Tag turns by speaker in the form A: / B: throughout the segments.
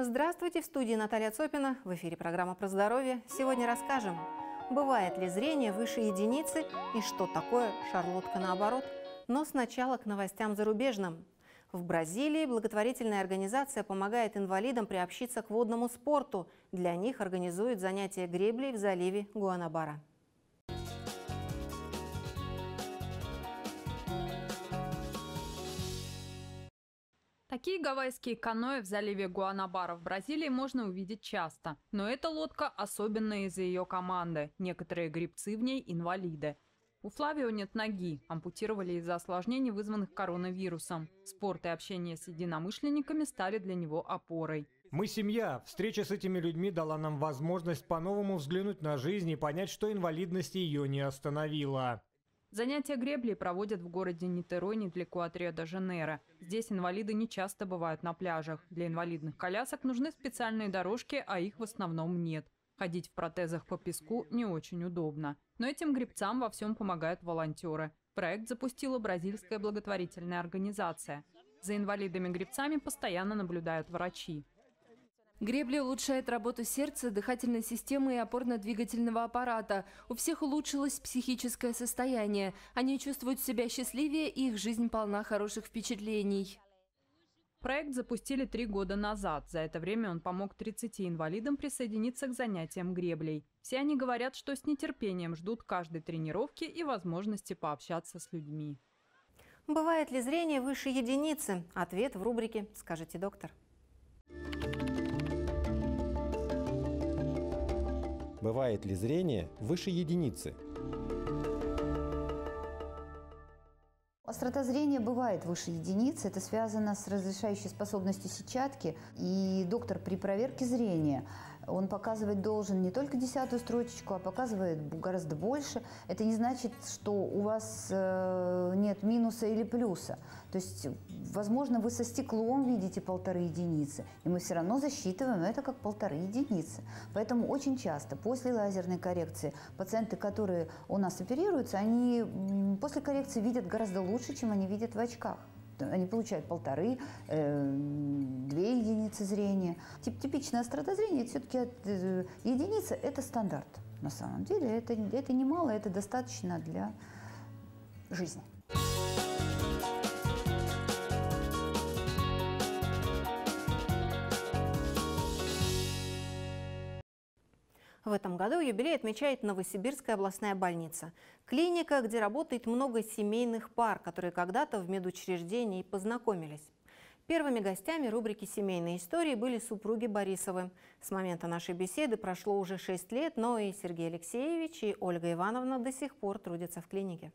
A: Здравствуйте, в студии Наталья Цопина. В эфире программа про здоровье. Сегодня расскажем, бывает ли зрение выше единицы и что такое шарлотка наоборот. Но сначала к новостям зарубежным. В Бразилии благотворительная организация помогает инвалидам приобщиться к водному спорту. Для них организуют занятия греблей в заливе Гуанабара.
B: Такие гавайские каноэ в заливе Гуанабара в Бразилии можно увидеть часто. Но эта лодка особенная из-за ее команды. Некоторые гребцы в ней инвалиды. У Флавио нет ноги, ампутировали из-за осложнений, вызванных коронавирусом. Спорт и общение с единомышленниками стали для него опорой.
C: Мы семья. Встреча с этими людьми дала нам возможность по-новому взглянуть на жизнь и понять, что инвалидность ее не остановила.
B: Занятия греблей проводят в городе Нитерой, недалеко от Рио-де-Жанейро. Здесь инвалиды не часто бывают на пляжах. Для инвалидных колясок нужны специальные дорожки, а их в основном нет. Ходить в протезах по песку не очень удобно. Но этим гребцам во всем помогают волонтеры. Проект запустила бразильская благотворительная организация. За инвалидами-гребцами постоянно наблюдают врачи.
D: Гребля улучшает работу сердца, дыхательной системы и опорно-двигательного аппарата. У всех улучшилось психическое состояние. Они чувствуют себя счастливее, и их жизнь полна хороших впечатлений.
B: Проект запустили 3 года назад. За это время он помог 30 инвалидам присоединиться к занятиям греблей. Все они говорят, что с нетерпением ждут каждой тренировки и возможности пообщаться с людьми.
A: Бывает ли зрение выше единицы? Ответ в рубрике «Скажите, доктор».
E: Бывает ли зрение выше единицы?
F: Острота зрения бывает выше единицы. Это связано с разрешающей способностью сетчатки. И доктор при проверке зрения, он показывать должен не только 10-ю строчечку, а показывает гораздо больше. Это не значит, что у вас нет минуса или плюса. То есть, возможно, вы со стеклом видите 1,5 единицы, и мы все равно засчитываем это как 1,5 единицы. Поэтому очень часто после лазерной коррекции пациенты, которые у нас оперируются, они после коррекции видят гораздо лучше, чем они видят в очках. Они получают 1,5, 2 единицы зрения. Типичная острота зрения, все-таки единица – это стандарт. На самом деле это немало, это достаточно для жизни.
A: В этом году юбилей отмечает Новосибирская областная больница. Клиника, где работает много семейных пар, которые когда-то в медучреждении познакомились. Первыми гостями рубрики «Семейные истории» были супруги Борисовы. С момента нашей беседы прошло уже 6 лет, но и Сергей Алексеевич, и Ольга Ивановна до сих пор трудятся в клинике.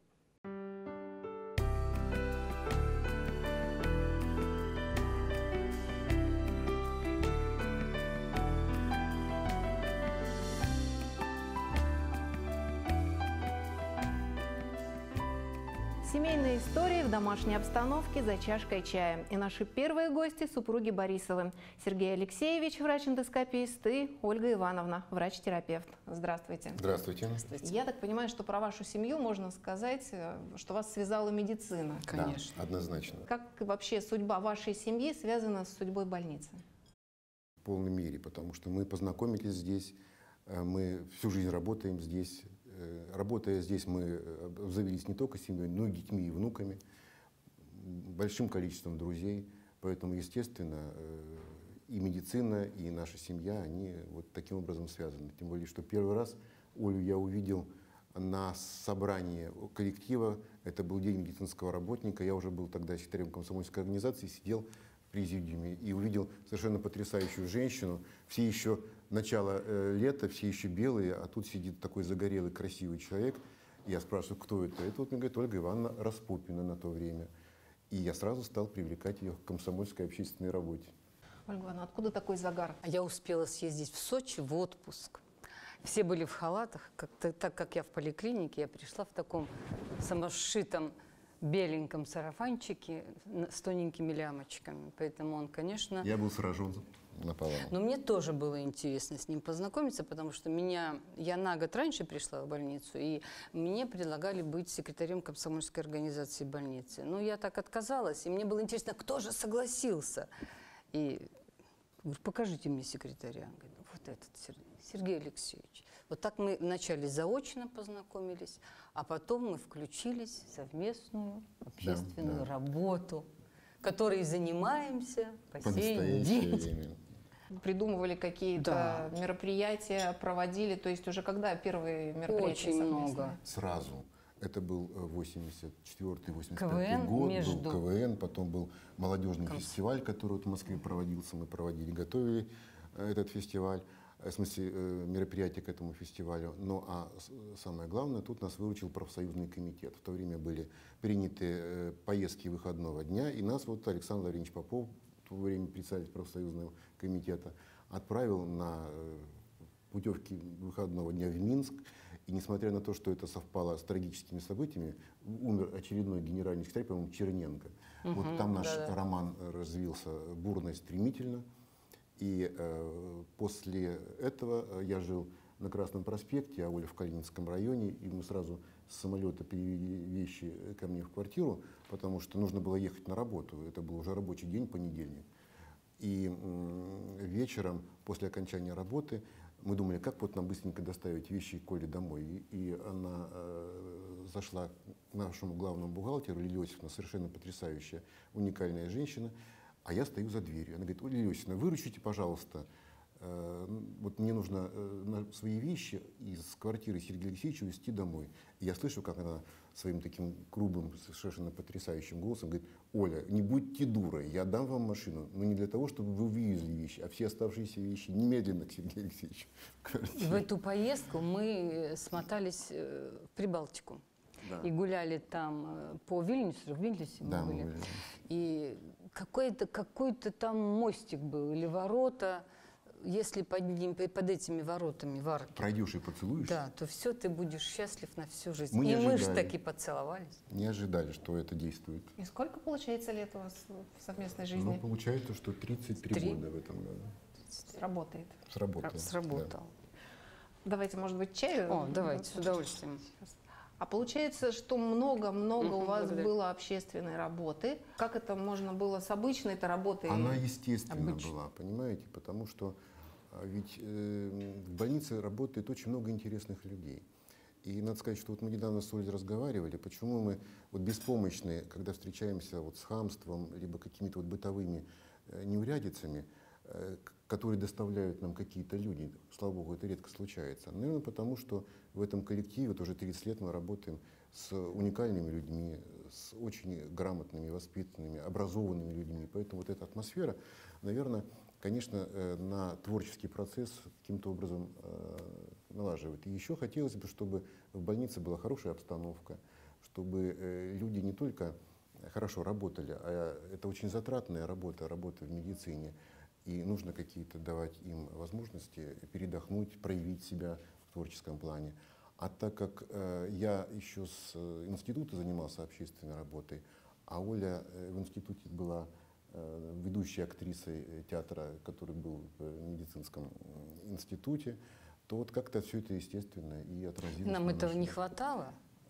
A: Семейные истории в домашней обстановке за чашкой чая. И наши первые гости – супруги Борисовы. Сергей Алексеевич, врач-эндоскопист, и Ольга Ивановна, врач-терапевт. Здравствуйте.
G: Здравствуйте.
A: Я так понимаю, что про вашу семью можно сказать, что вас связала медицина.
G: Конечно. Да, однозначно.
A: Как вообще судьба вашей семьи связана с судьбой больницы?
G: В полной мере, потому что мы познакомились здесь, мы всю жизнь работаем здесь. Работая здесь, мы обзавелись не только семьей, но и детьми и внуками, большим количеством друзей. Поэтому, естественно, и медицина, и наша семья, они вот таким образом связаны. Тем более, что первый раз Олю я увидел на собрании коллектива. Это был День медицинского работника. Я уже был тогда секретарем комсомольской организации, сидел в президиуме и увидел совершенно потрясающую женщину. Все еще начало лета, все еще белые, а тут сидит такой загорелый, красивый человек. Я спрашиваю, кто это? Это вот мне говорит Ольга Ивановна Распопина на то время. И я сразу стал привлекать ее к комсомольской общественной работе.
A: Ольга Ивановна, откуда такой загар?
H: Я успела съездить в Сочи в отпуск. Все были в халатах. Так как я в поликлинике, я пришла в таком самошитом беленьком сарафанчике с тоненькими лямочками. Поэтому он, конечно...
G: Я был сражен наповал.
H: Но мне тоже было интересно с ним познакомиться, потому что я на год раньше пришла в больницу, и мне предлагали быть секретарем комсомольской организации больницы. Но я так отказалась, и мне было интересно, кто же согласился. И Говорю, покажите мне секретаря. Он говорит, вот этот Сергей Алексеевич. Вот так мы вначале заочно познакомились, а потом мы включились в совместную общественную работу, которой занимаемся по сей день.
A: Придумывали какие-то мероприятия, проводили, то есть уже когда первые мероприятия
H: Очень
A: совместные?
H: много.
G: Сразу. Это был 84-85 год, был КВН, потом был молодежный фестиваль, который вот в Москве проводился, мы проводили, готовили этот фестиваль, в смысле мероприятие к этому фестивалю. Ну а самое главное, тут нас выручил профсоюзный комитет. В то время были приняты поездки выходного дня, и нас вот Александр Лаврентьевич Попов, в то время председатель профсоюзного комитета, отправил на путевки выходного дня в Минск. И несмотря на то, что это совпало с трагическими событиями, умер очередной генеральный секретарь, по-моему, Черненко. Вот там наш роман развился бурно и стремительно. И после этого я жил на Красном проспекте, а Оля в Калининском районе, и мы сразу с самолета перевели вещи ко мне в квартиру, потому что нужно было ехать на работу. Это был уже рабочий день, понедельник. И вечером, после окончания работы, мы думали, как вот нам быстренько доставить вещи Коле домой. И она зашла к нашему главному бухгалтеру, Лилия Иосифовна, совершенно потрясающая, уникальная женщина, а я стою за дверью. Она говорит, Лилия Иосифовна, выручите, пожалуйста, вот мне нужно свои вещи из квартиры Сергея Алексеевича увезти домой. И я слышу, как она своим таким грубым, совершенно потрясающим голосом говорит, Оля, не будьте дурой, я дам вам машину, но не для того, чтобы вы вывезли вещи, а все оставшиеся вещи немедленно к Сергею Алексеевичу.
H: В эту поездку мы смотались в Прибалтику.
G: Да.
H: И гуляли там по Вильнюсу, в Вильнюсе мы были. И какой-то там мостик был или ворота. Если под этими воротами в арке
G: пройдешь и поцелуешь,
H: да, то все, ты будешь счастлив на всю жизнь.
G: Мы
H: мы же таки поцеловались.
G: Не ожидали, что это действует.
A: И сколько, получается, лет у вас в совместной жизни?
G: Ну, получается, что 33 года в этом году.
A: Работает.
H: Сработал.
A: Да. Давайте, может быть, чаю?
H: О, давайте, с удовольствием.
A: А получается, что много-много у вас было общественной работы. Как это можно было с обычной-то работой?
G: Она естественно была, понимаете, потому что ведь в больнице работает очень много интересных людей. И надо сказать, что вот мы недавно с Олей разговаривали, почему мы вот беспомощные, когда встречаемся вот с хамством, либо какими-то вот бытовыми неурядицами, которые доставляют нам какие-то люди. Слава Богу, это редко случается. Наверное, потому что в этом коллективе вот уже 30 лет мы работаем с уникальными людьми, с очень грамотными, воспитанными, образованными людьми. Поэтому вот эта атмосфера, наверное, конечно, на творческий процесс каким-то образом налаживает. И еще хотелось бы, чтобы в больнице была хорошая обстановка, чтобы люди не только хорошо работали, а это очень затратная работа в медицине. И нужно какие-то давать им возможности передохнуть, проявить себя в творческом плане. А так как я еще с института занимался общественной работой, а Оля в институте была ведущей актрисой театра, который был в медицинском институте, то вот как-то все это естественно и отразилось.
H: Нам этого не хватало.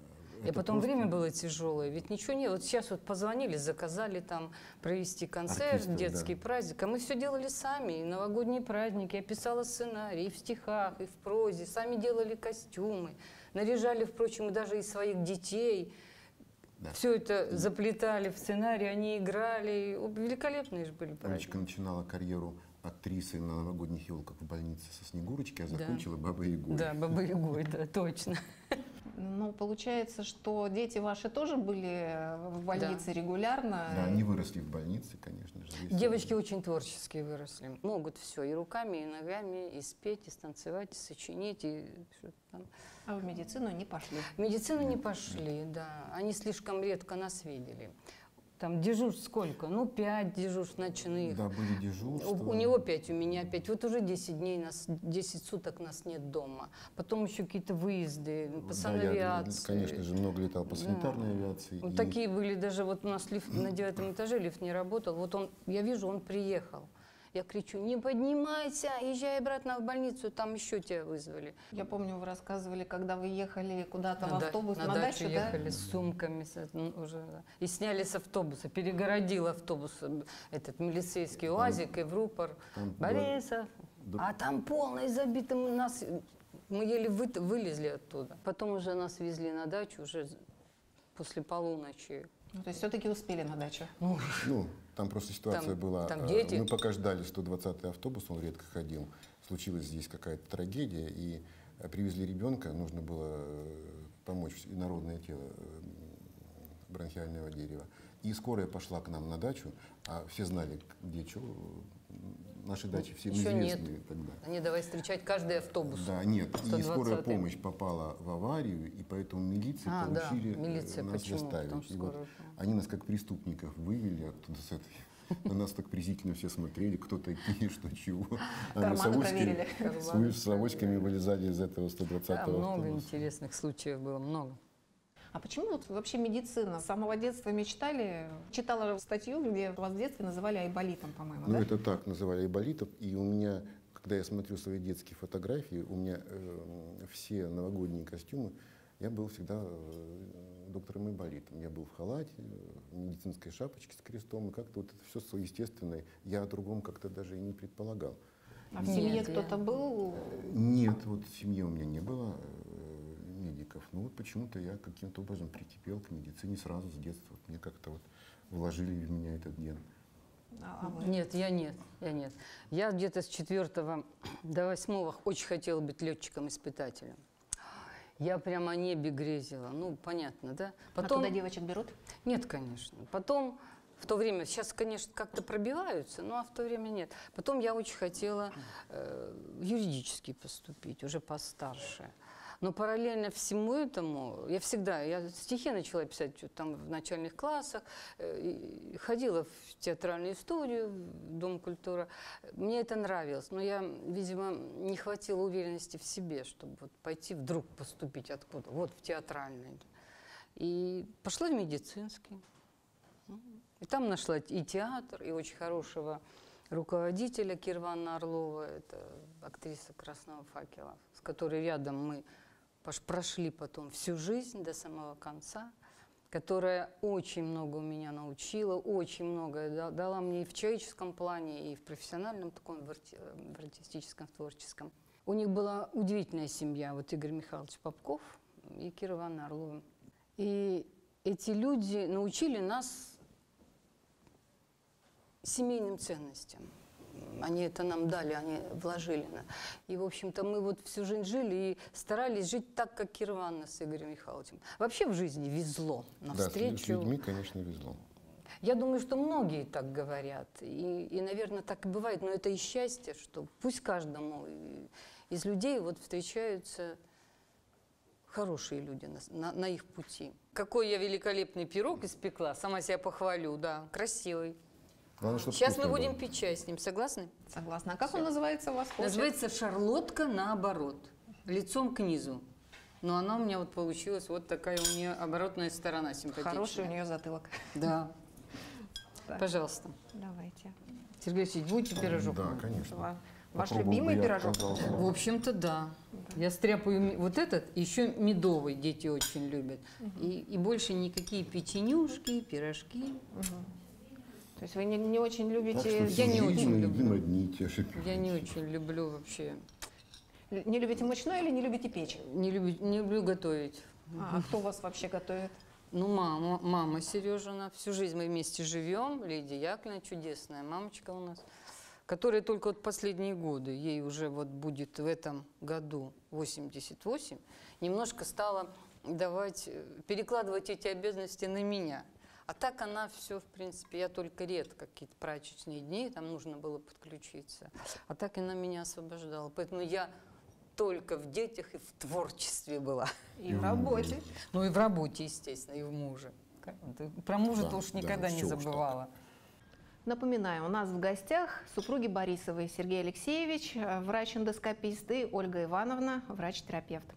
H: И потом время было тяжелое, ведь ничего нет. Вот сейчас вот позвонили, заказали там провести концерт, детский праздник, а мы все делали сами. И новогодние праздники, я писала сценарий и в стихах, и в прозе, сами делали костюмы, наряжали, впрочем, даже и своих детей. Да. Все это заплетали в сценарий, они играли. Великолепные же были праздники.
G: Олечка начинала карьеру актрисы на новогодних елках в больнице со Снегурочки, а закончила Бабой-Ягой.
H: Да, Бабой-Ягой, да, точно.
A: Ну, получается, что дети ваши тоже были в больнице регулярно?
G: Да, они выросли в больнице, конечно же.
H: Девочки очень творческие выросли. Могут все, и руками, и ногами, и спеть, и станцевать, и сочинить, и что-то там.
A: А в медицину не пошли?
H: В медицину не пошли, да. Они слишком редко нас видели. Там дежурств сколько? Ну, 5 дежурств ночных.
G: Да, были дежурства.
H: У него 5, у меня 5. Вот уже 10 дней, 10 суток нас нет дома. Потом еще какие-то выезды по санавиации.
G: Я, конечно же, много летал по санитарной авиации.
H: Вот такие были, даже вот у нас лифт на 9-м этаже, лифт не работал. Вот он, я вижу, он приехал. Я кричу: не поднимайся, езжай обратно в больницу, там еще тебя вызвали.
A: Я помню, вы рассказывали, когда вы ехали куда-то в автобус
H: на дачу ехали, да? С сумками уже, да. И сняли с автобуса, перегородил автобус этот милицейский УАЗик и в рупор. Борисов. А там полный забитый нас. Мы еле вылезли оттуда. Потом уже нас везли на дачу уже после полуночи.
A: Ну, то есть все-таки успели на дачу?
G: Ну, там просто ситуация была.
H: Там дети.
G: Мы пока ждали 120-й автобус, он редко ходил. Случилась здесь какая-то трагедия, и привезли ребенка, нужно было помочь, народное тело бронхиального дерева. И скорая пошла к нам на дачу, а все знали, где что. Наши дачи всем известны тогда.
H: Они давай встречать каждый автобус.
G: Да, нет. И скорая помощь попала в аварию, и поэтому милиции поручили нас доставить. И вот они нас как преступников вывели оттуда с этой. На нас так презрительно все смотрели, кто такие, что чего. А мы с авоськами вылезали из этого 120-го автобуса.
H: Много интересных случаев было, много.
A: А почему вот вообще медицина? С самого детства мечтали? Читала статью, где вас в детстве называли айболитом, по-моему,
G: Ну,
A: да?
G: это так, называли айболитом. И у меня, когда я смотрю свои детские фотографии, у меня все новогодние костюмы, я был всегда доктором айболитом. Я был в халате, в медицинской шапочке с крестом, и как-то вот это все естественное. Я о другом как-то даже и не предполагал.
A: А в семье кто-то был?
G: Нет, вот в семье у меня не было медиков. Ну вот почему-то я каким-то образом прикипел к медицине сразу с детства. Вот мне как-то вот вложили в меня этот ген.
H: Нет, я нет. Я где-то с 4 до 8 очень хотела быть летчиком-испытателем. Я прямо о небе грезила. Ну, понятно, да?
A: Потом... А туда девочек берут?
H: Нет, конечно. Потом, в то время, сейчас, конечно, как-то пробиваются, но в то время нет. Потом я очень хотела в юридический поступить, уже постарше. Но параллельно всему этому, я стихи начала писать там в начальных классах, ходила в театральную студию, в Дом культуры. Мне это нравилось, но я, видимо, не хватило уверенности в себе, чтобы вот пойти вдруг поступить откуда, вот в театральный. И пошла в медицинский. И там нашла и театр, и очень хорошего руководителя Кира Ивановна Орлова, это актриса «Красного факела», с которой рядом мы прошли потом всю жизнь до самого конца, которая очень много у меня научила, очень многое дала мне и в человеческом плане, и в профессиональном таком, в артистическом, в творческом. У них была удивительная семья, вот Игорь Михайлович Попков и Кира Ивановна Орлова. И эти люди научили нас семейным ценностям. Они это нам дали, они вложили. И, в общем-то, мы вот всю жизнь жили и старались жить так, как Кира Ивановна с Игорем Михайловичем. Вообще в жизни везло навстречу.
G: Да, с людьми, конечно, везло.
H: Я думаю, что многие так говорят. И, наверное, так и бывает. Но это и счастье, что пусть каждому из людей вот встречаются хорошие люди на их пути. Какой я великолепный пирог испекла, сама себя похвалю, да, красивый.
G: Главное,
H: сейчас мы будем пить чай с ним, согласны?
A: Согласна. А как он называется у вас?
H: Называется шарлотка наоборот, лицом к низу. Но она у меня вот получилась, вот такая у нее оборотная сторона симпатичная.
A: Хороший у нее затылок.
H: Да. Пожалуйста.
A: Давайте.
H: Сергей Алексеевич, будете пирожок?
G: Да, конечно.
A: Ваш любимый пирожок?
H: В общем-то, да. Я стряпаю вот этот, еще медовый дети очень любят. И больше никакие печенюшки, пирожки.
A: То есть вы не очень любите...
H: Я не очень люблю.
G: Одни и те же.
H: Я не очень люблю вообще.
A: Не любите мучное или не любите печь?
H: Не люблю готовить.
A: А кто вас вообще готовит?
H: Ну, мама Сережина. Всю жизнь мы вместе живем. Лидия Яковлевна, чудесная мамочка у нас, которая только вот последние годы, ей уже вот будет в этом году 88, немножко стала перекладывать эти обязанности на меня. А так она все, в принципе, я только редко какие-то праздничные дни, там нужно было подключиться. А так она меня освобождала. Поэтому я только в детях и в творчестве была.
A: И в работе.
H: Ну и в работе, естественно, и в муже. Про мужа-то уж никогда не забывала.
A: Напоминаю, у нас в гостях супруги Борисовой Сергей Алексеевич, врач-эндоскопист, и Ольга Ивановна, врач-терапевт.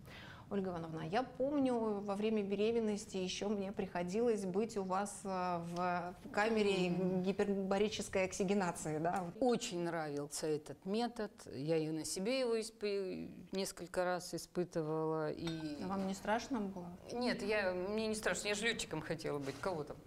A: Ольга Ивановна, я помню, во время беременности еще мне приходилось быть у вас в камере гипербарической оксигенации, да?
H: Очень нравился этот метод. Я и на себе его несколько раз испытывала. И...
A: А вам не страшно было?
H: Нет, мне не страшно. Я же летчиком хотела быть, кого там.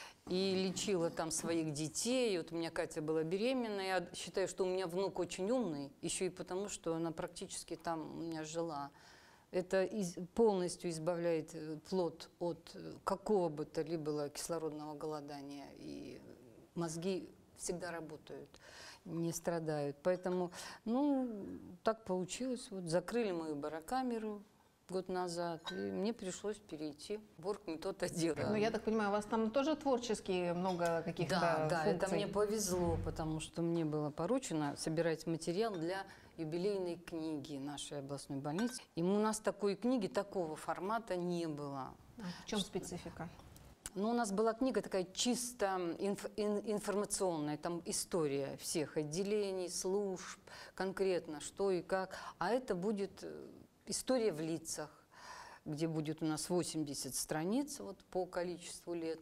H: И лечила там своих детей. Вот у меня Катя была беременна. Я считаю, что у меня внук очень умный, еще и потому, что она практически там у меня жила. Это полностью избавляет плод от какого бы то ни было кислородного голодания. И мозги всегда работают, не страдают. Поэтому, так получилось. Вот закрыли мою барокамеру год назад, и мне пришлось перейти в оргметод-отдел.
A: Ну, я так понимаю, у вас там тоже творчески много каких-то
H: Да,
A: функций?
H: это мне повезло, потому что мне было поручено собирать материал для юбилейной книги нашей областной больницы. И у нас такой книги, такого формата не было.
A: В чем специфика?
H: Ну, у нас была книга такая чисто информационная, там история всех отделений, служб, конкретно что и как. А это будет история в лицах, где будет у нас 80 страниц вот, по количеству лет.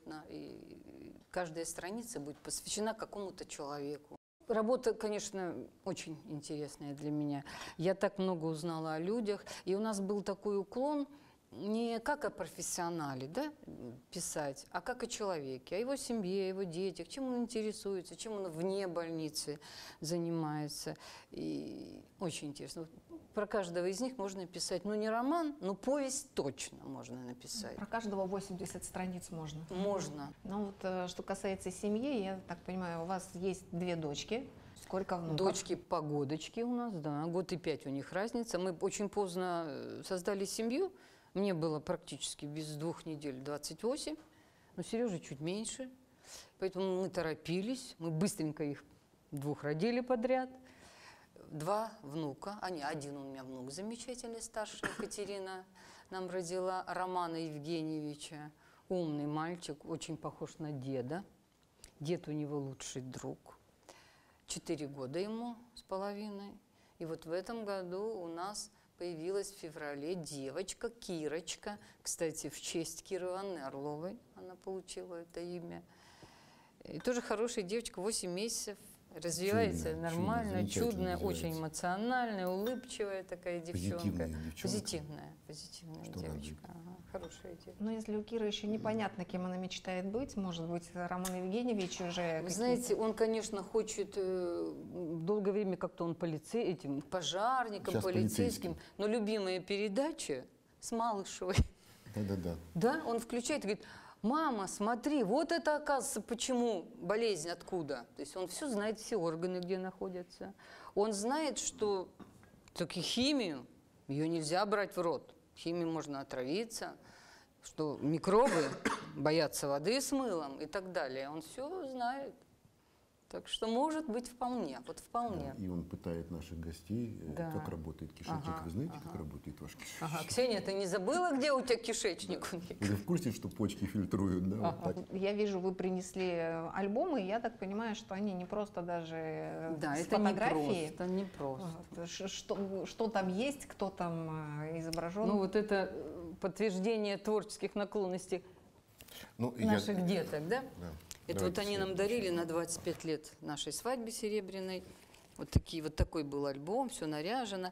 H: И каждая страница будет посвящена какому-то человеку. Работа, конечно, очень интересная для меня. Я так много узнала о людях. И у нас был такой уклон не как о профессионале, да, писать, а как о человеке, о его семье, о его детях, чем он интересуется, чем он вне больницы занимается. И очень интересно. Про каждого из них можно писать, не роман, но повесть точно можно написать.
A: Про каждого 80 страниц можно?
H: Можно.
A: Ну вот, что касается семьи, я так понимаю, у вас есть 2 дочки. Сколько внуков?
H: Дочки-погодочки у нас, да, 1 год и 5 у них разница. Мы очень поздно создали семью. Мне было практически без 2 недель 28, но Сереже чуть меньше. Поэтому мы торопились, мы быстренько их 2 родили подряд. 2 внука, один у меня внук замечательный, старшая Екатерина нам родила, Романа Евгеньевича. Умный мальчик, очень похож на деда. Дед у него лучший друг. 4 года ему с половиной. И вот в этом году у нас появилась в феврале девочка Кирочка. Кстати, в честь Киры Ивановны Орловой она получила это имя. И тоже хорошая девочка, 8 месяцев. Развивается нормально, чудная, очень эмоциональная, улыбчивая такая девчонка. Позитивная девочка. Ага, хорошая девочка.
A: Но если у Киры еще непонятно, кем она мечтает быть, может быть, Роман Евгеньевич уже...
H: Вы знаете, он, конечно, хочет долгое время как-то он пожарником,
G: сейчас
H: полицейским, но любимая передача с Малышевой.
G: Да-да-да.
H: Да, он включает и говорит: мама, смотри, вот это, оказывается, почему болезнь, откуда. То есть он все знает, все органы, где находятся. Он знает, что только химию, ее нельзя брать в рот. Химией можно отравиться, что микробы боятся воды с мылом и так далее. Он все знает. Так что может быть вполне, вот вполне.
G: И он пытает наших гостей, как работает кишечник. Вы знаете, как работает ваш кишечник?
H: Ага. Ксения, ты не забыла, где у тебя кишечник?
G: Вы в курсе, что почки фильтруют? Да, вот так?
A: Я вижу, вы принесли альбомы, и я так понимаю, что они не просто даже
H: да,
A: с
H: это
A: фотографией.
H: Это не просто.
A: Вот. Что там есть, кто там изображен?
H: Ну вот это подтверждение творческих наклонностей наших деток, да?
G: Да.
H: Это вот они нам дарили на 25 лет нашей свадьбе серебряной. Вот такой был альбом, все наряжено.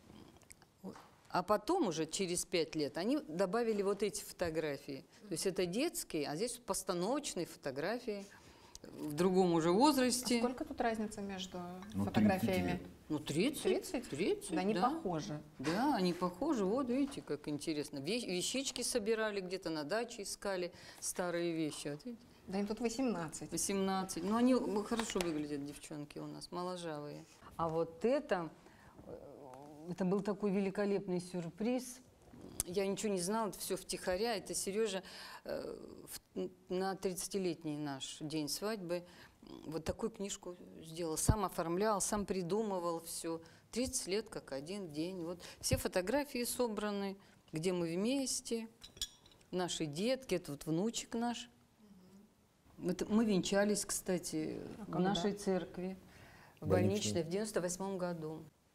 H: А потом уже через 5 лет они добавили вот эти фотографии. То есть это детские, а здесь постановочные фотографии в другом уже возрасте.
A: А сколько тут разница между фотографиями?
H: 30. 30,
A: да, они похожи.
H: Да, они похожи. Вот видите, как интересно. Вещички собирали где-то на даче, искали старые вещи. Вот видите?
A: Да им тут 18.
H: 18. Ну, они хорошо выглядят, девчонки у нас, моложавые. А вот это был такой великолепный сюрприз. Я ничего не знала, это все втихаря. Это Сережа на 30-летний наш день свадьбы вот такую книжку сделал. Сам оформлял, сам придумывал все. 30 лет как один день. Вот все фотографии собраны, где мы вместе, наши детки, это вот внучек наш. Мы венчались, кстати, в нашей церкви, в больничной, в 98-м году.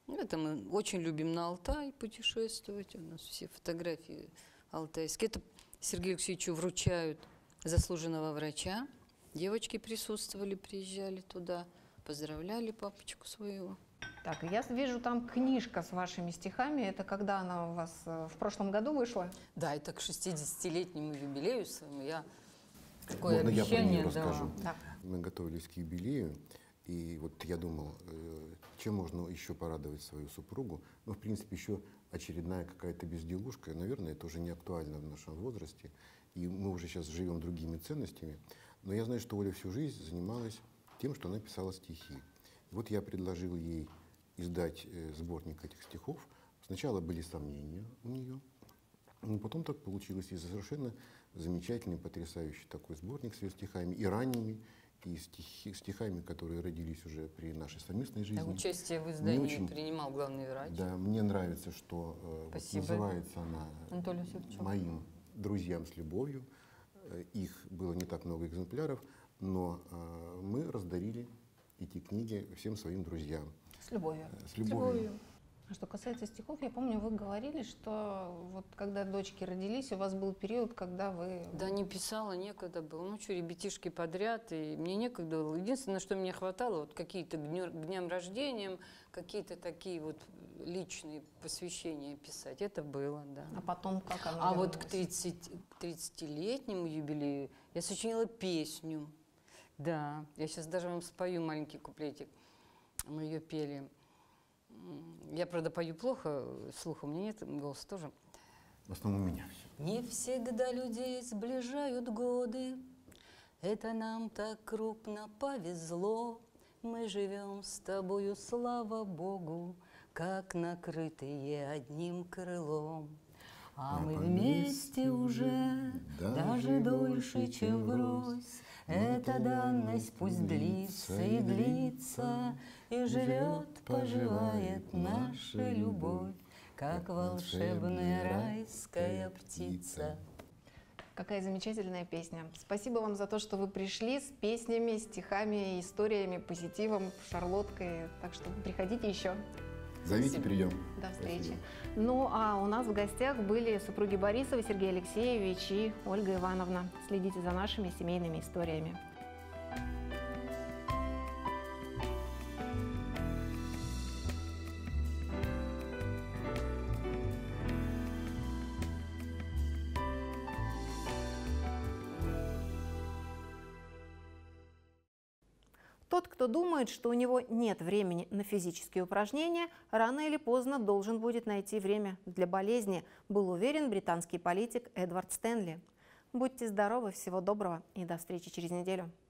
H: Это мы очень любим на Алтай путешествовать. У нас все фотографии алтайские. Это Сергею Алексеевичу вручают заслуженного врача. Девочки присутствовали, приезжали туда, поздравляли папочку своего.
A: Так, я вижу там книжка с вашими стихами. Это когда она у вас в прошлом году вышла?
H: Да, это к 60-летнему юбилею своему я такое
G: Можно я про
H: обещание
G: нее
H: дала.
G: расскажу?
A: Да.
G: Мы готовились к юбилею, и вот я думал, чем можно еще порадовать свою супругу. Ну, в принципе, еще очередная какая-то безделушка. Наверное, это уже не актуально в нашем возрасте. И мы уже сейчас живем другими ценностями. Но я знаю, что Оля всю жизнь занималась тем, что она писала стихи. И вот я предложил ей издать сборник этих стихов. Сначала были сомнения у нее, но потом так получилось. И совершенно замечательный, потрясающий такой сборник с ее стихами, и ранними, и стихами, которые родились уже при нашей совместной жизни.
H: Да, участие в издании
G: очень
H: принимал главный врач.
G: Да, мне нравится, что вот называется она
H: Анатолий Севчук.
G: «Моим друзьям с любовью». Их было не так много экземпляров, но мы раздарили эти книги всем своим друзьям.
A: С любовью.
G: С любовью.
A: А что касается стихов, я помню, вы говорили, что вот когда дочки родились, у вас был период, когда вы...
H: Да, не писала, некогда было. Ну что, ребятишки подряд, и мне некогда было. Единственное, что мне хватало, вот какие-то к дням рождения, какие-то такие вот личные посвящения писать. Это было, да.
A: А потом как оно
H: А вот к
A: вернулось?
H: 30-летнему юбилею я сочинила песню. Да, я сейчас даже вам спою маленький куплетик. Мы ее пели. Я, правда, пою плохо, слуха у меня нет, голос тоже.
G: В основном у меня все.
H: Не всегда людей сближают годы, это нам так крупно повезло. Мы живем с тобою, слава Богу, как накрытые одним крылом. А мы вместе уже даже дольше, чем врозь. Эта данность пусть длится и длится, и живет, поживает наша любовь, как волшебная райская птица.
A: Какая замечательная песня. Спасибо вам за то, что вы пришли с песнями, стихами, историями, позитивом, шарлоткой. Так что приходите еще.
G: Зовите, придем.
A: До встречи.
G: Спасибо.
A: Ну, а у нас в гостях были супруги Борисовы, Сергей Алексеевич и Ольга Ивановна. Следите за нашими семейными историями. Тот, кто думает, что у него нет времени на физические упражнения, рано или поздно должен будет найти время для болезни, был уверен британский политик Эдвард Стэнли. Будьте здоровы, всего доброго и до встречи через неделю.